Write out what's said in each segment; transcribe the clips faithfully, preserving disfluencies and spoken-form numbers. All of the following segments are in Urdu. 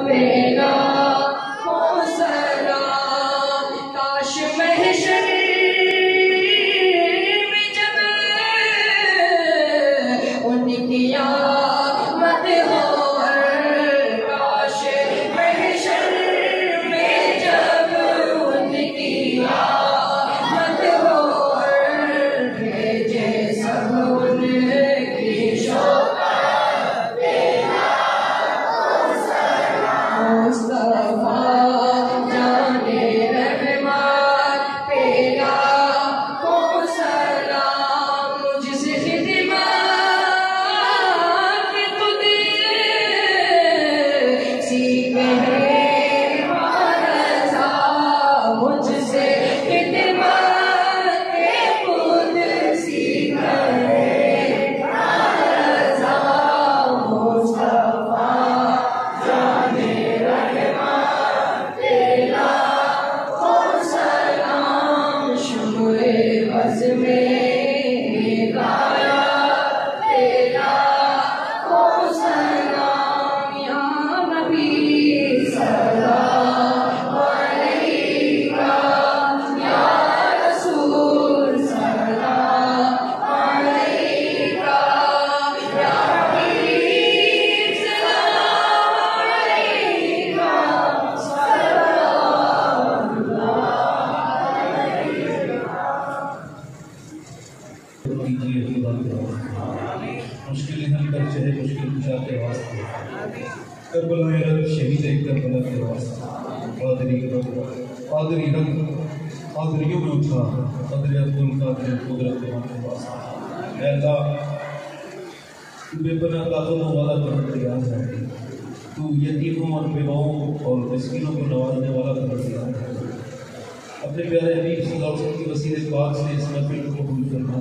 اپنے پیارے حبیب صلی اللہ علیہ وسلم کی وسیلے پاک سے اس محفل کو قبول فرما۔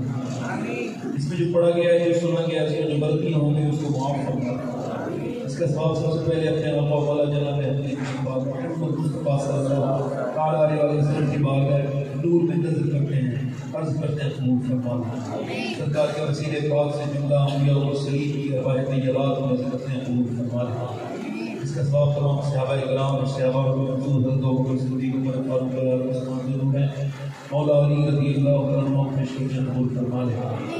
اس میں جو پڑھا گیا ہے، جو سنا گیا ہے، اس میں جو غلطیاں ہوں گی اس کو معاف فرما۔ اس کا ثواب سب سے پہلے اپنے آقا والا جناب حضرت پاک محمد مصطفیٰ صلی اللہ علیہ وسلم کی بارگاہ نور میں نظر کرتے ہیں، عرض کرتے ہیں قبول فرما۔ سرکار کے وسیلے پاک سے جملہ انبیاء و مرسلین کی ارواح طیبات کو نظر کرتے ہیں، قبول فرما۔ اس کا ثواب تمام صحابہ کرام اور صحابہ رسول حضرت ابوبکر صدیق عمر فاروق رضی اللہ عنہ ہے، مولا علی رضی اللہ عنہ پیش کرتے ہیں، قبول فرما لے۔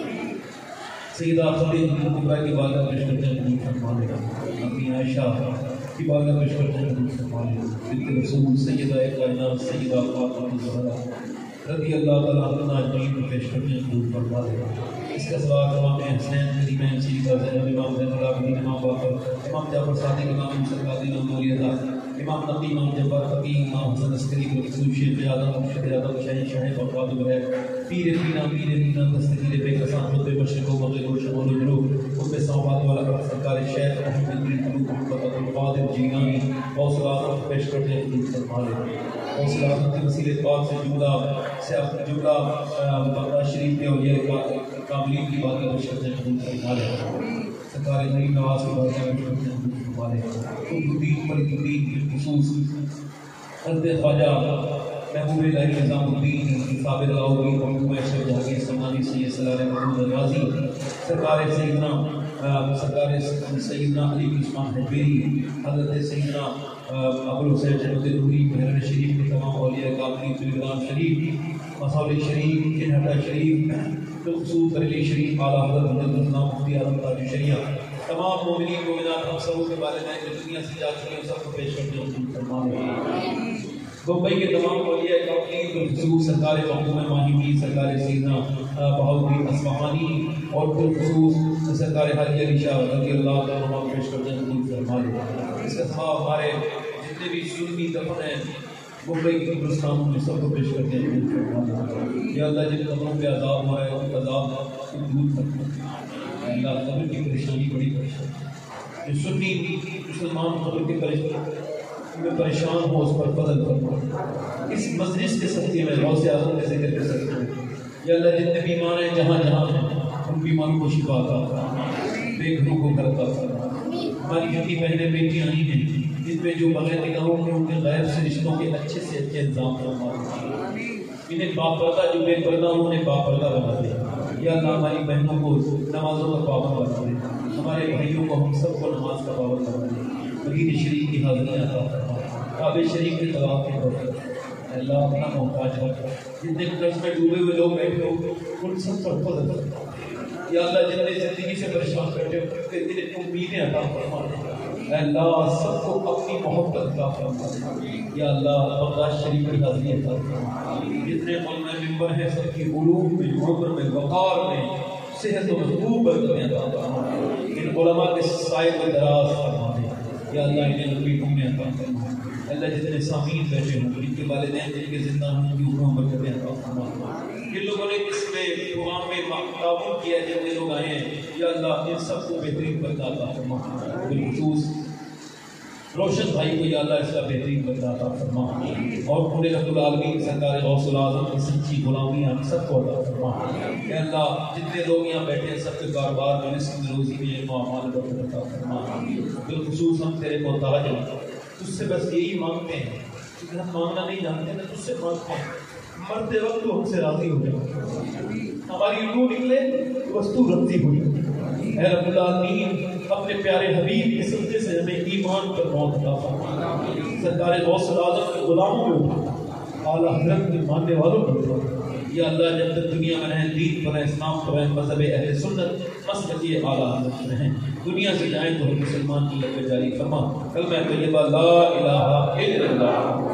سیدہ خدیجہ کبریٰ کی بارگاہ پیش کرتے ہیں، قبول فرما لے۔ اپنی عائشہ کی بارگاہ پیش کرتے ہیں، قبول فرما لے۔ بنت رسول سیدہ کائنات سیدہ فاطمہ الزہرا رضی اللہ تعالیٰ عنہا اجمعین کو پیش کرتے ہیں، قبول فرما لے۔ اس کا ثواب امام حسین کریمین سیدہ زینب امام زین العابدین امام باقر امام جعفر صادق امام موسیٰ قادری امام مولی رضا امام نقی امام جبار فقیہ امام حسن عسکری رسول شیخ اعظم مرشد اعظم شاہین شاہ بغداد و غیر پیر پینا پیر پینا دستگیر بے کسان خود مشرق و مغرب و شمال و جنوب خود صحابات والا سرکار شیخ محمد بن قلوب محمد القادر جیلانی حوصلات پیش کرتے ہیں، قبول فرما لے۔ حوصلات کی وسیلے پاک سے جملہ سے جملہ بغداد شریف کے اولیاء کاملین کی باتیں پیش کرتے ہیں، قبول فرما لے۔ سرکار غریب نواز کی باتیں پیش کرتے ہیں، قبول فرما لے۔ خود الدین فرید الدین خصوص حضرت خواجہ محبوب الہی نظام الدین ثابت لاہوری محبوب اشرف جہانگیر سمانی سید صلی اللہ محمود نوازی سرکار سیدنا سرکار سیدنا علی عثمان حجویری حضرت سیدنا ابو الحسین شہبت نوری بحران شریف کے تمام اولیاء کاملین فلگرام شریف مساولی شریف کنہٹا شریف بالخصوص بریلی شریف اعلیٰ حضرت حضرت الاسلام مفتی اعظم تاج شریعہ تمام مومنین مومنات ہم سبوں کے والدین جو دنیا سے جا چکے ہیں سب کو پیش کرتے ہیں، قبول فرما لے۔ بمبئی کے تمام اولیاء کاملین بالخصوص سرکار مخدوم ماہی پیر سرکار سیدنا بہاؤالدین اصفہانی اور بالخصوص سرکار حاجی علی شاہ رضی اللہ تعالیٰ عنہ پیش کرتے ہیں، قبول فرما لے۔ اس کا ثواب ہمارے جتنے بھی سنی دفن ہیں ممبئی کے قبرستانوں میں سب کو پیش کرتے ہیں، قبول فرما لے۔ یا اللہ جن قبروں پہ عذاب ہوا ہے ان عذاب کو دور فرما لے۔ اللہ قبر کی پریشانی بڑی پریشانی جو سنی مسلمان قبر کے پریشانی میں پریشان ہو اس پر فضل فرما۔ اس مجلس کے صدقے میں غوث اعظم کے ذکر کے صدقے میں یا اللہ جتنے بیمار ہیں جہاں جہاں ہیں ان بیماروں کو شفا عطا فرما، بے گھروں کو گھر عطا فرما۔ ہماری چھوٹی بہنیں بیٹیاں ہی ہیں جن پہ جو بغیر نگاہوں کے ان کے غیر سے رشتوں کے اچھے سے اچھے انتظام فرما، انہیں باپردہ جو بے پردہ ہوں انہیں باپردہ بنا دے۔ یا اللہ ہماری بہنوں کو نمازوں کا پابند بنا دے، ہمارے بھائیوں کو ہم سب کو نماز کا پابند بنا دے۔ مدینہ شریف کی حاضری عطا فرما، کعبہ شریف کے طواف کی توفیق اللہ اپنا محتاج ہو، جتنے قرض میں ڈوبے ہوئے لوگ بیٹھے ہو ان سب پر فضل کرتا یا اللہ، جتنے زندگی سے پریشان بیٹھے ہو تیری امیدیں عطا فرما اے اللہ، سب کو اپنی محبت عطا فرما یا اللہ، بغداد شریف کی حاضری عطا فرما، جتنے علماء ممبر ہیں سب کی علوم میں، عمر میں، وقار میں، صحت و محبوب برکتیں عطا فرما، ان علماء کے سائے کو دراز فرما دے یا اللہ، انہیں لمبی عمریں عطا فرما اللہ، جتنے سامعین بیٹھے ہوں جن کے والدین جن کے زندہ ہوں ان کی عمروں میں برکتیں عطا فرما، جن لوگوں نے اس میں پروگرام میں تعاون کیا جتنے لوگ آئے ہیں یا اللہ، ان سب کو بہترین برکت عطا فرما، بالخصوص روشن بھائی کو یا اللہ اس کا بہترین برکت عطا فرما، اور پورے رب العالمین سرکار غوث العظم کی سچی غلامی ہم سب کو عطا فرما اے اللہ، جتنے لوگ یہاں بیٹھے ہیں سب کے کاروبار میں، رزق میں، روزی میں، معاملات برکت عطا فرما، بالخصوص ہم تیرے محتاج ہیں، تجھ سے بس یہی مانگتے ہیں، کیونکہ ہم مانگنا نہیں جانتے نا، تجھ سے مانگتے ہیں مرتے وقت تو ہم سے راضی ہو جائے، ہماری روح نکلے بس تو راضی ہو جائے اے رب العالمین، اپنے پیارے حبیب کے سجدے سے ہمیں ایمان پر موت عطا فرما، سرکار غوث العظم کے غلاموں میں اٹھا، اعلیٰ حضرت کے ماننے والوں پر اٹھا یا اللہ، جب تک دنیا میں رہیں دین پر رہیں، اسلام پر رہیں، مذہب اہل سنت مسلک یہ اعلیٰ حضرت رہیں، دنیا سے جائیں تو ہم مسلمان کی لقب جاری فرما، کلمہ طیبہ لا الہ الا اللہ